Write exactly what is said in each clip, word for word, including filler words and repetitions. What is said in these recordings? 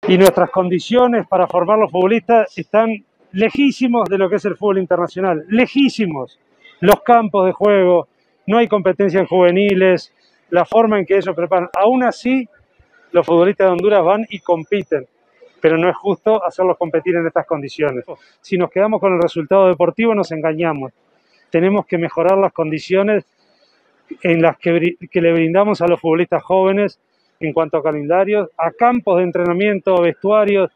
y nuestras condiciones para formar los futbolistas están lejísimos de lo que es el fútbol internacional, lejísimos. Los campos de juego, no hay competencia en juveniles, la forma en que ellos preparan. Aún así, los futbolistas de Honduras van y compiten, pero no es justo hacerlos competir en estas condiciones. Si nos quedamos con el resultado deportivo, nos engañamos. Tenemos que mejorar las condiciones en las que, que le brindamos a los futbolistas jóvenes en cuanto a calendarios, a campos de entrenamiento, vestuarios.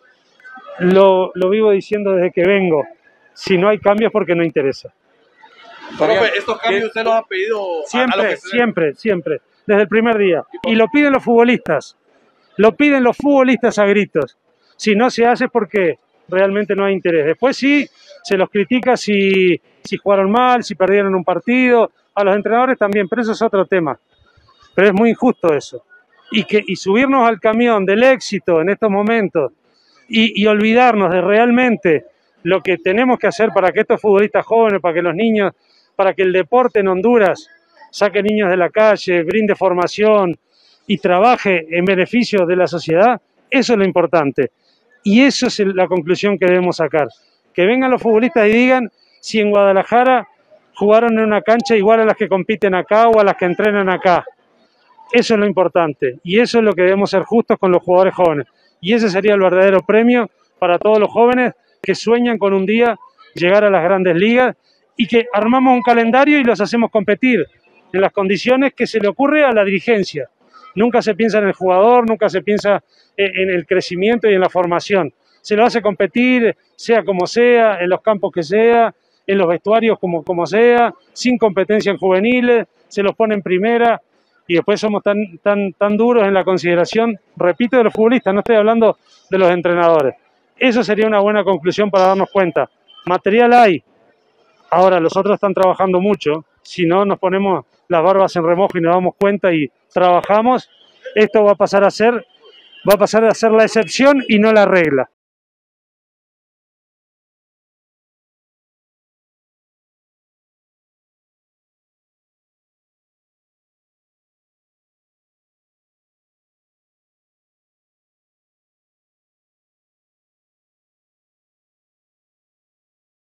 Lo, lo vivo diciendo desde que vengo. Si no hay cambios, porque no interesa. Profe, ¿estos cambios usted los ha pedido? Siempre, a, a lo que se... siempre, siempre. Desde el primer día. Y lo piden los futbolistas. Lo piden los futbolistas a gritos. Si no se hace, porque realmente no hay interés. Después sí, se los critica si, si jugaron mal, si perdieron un partido. A los entrenadores también, pero eso es otro tema. Pero es muy injusto eso. Y, que, y subirnos al camión del éxito en estos momentos y, y olvidarnos de realmente lo que tenemos que hacer para que estos futbolistas jóvenes, para que los niños, para que el deporte en Honduras saque niños de la calle, brinde formación y trabaje en beneficio de la sociedad, eso es lo importante. Y eso es la conclusión que debemos sacar. Que vengan los futbolistas y digan si en Guadalajara jugaron en una cancha igual a las que compiten acá o a las que entrenan acá. Eso es lo importante y eso es lo que debemos ser justos con los jugadores jóvenes. Y ese sería el verdadero premio para todos los jóvenes que sueñan con un día llegar a las grandes ligas y que armamos un calendario y los hacemos competir en las condiciones que se le ocurre a la dirigencia. Nunca se piensa en el jugador, nunca se piensa en el crecimiento y en la formación. Se lo hace competir, sea como sea, en los campos que sea, en los vestuarios como, como sea, sin competencia en juveniles, se los pone en primera. Y después somos tan, tan, tan duros en la consideración, repito, de los futbolistas, no estoy hablando de los entrenadores. Eso sería una buena conclusión para darnos cuenta. Material hay. Ahora, los otros están trabajando mucho. Si no nos ponemos las barbas en remojo y nos damos cuenta y trabajamos, esto va a pasar a ser, va a pasar a ser la excepción y no la regla.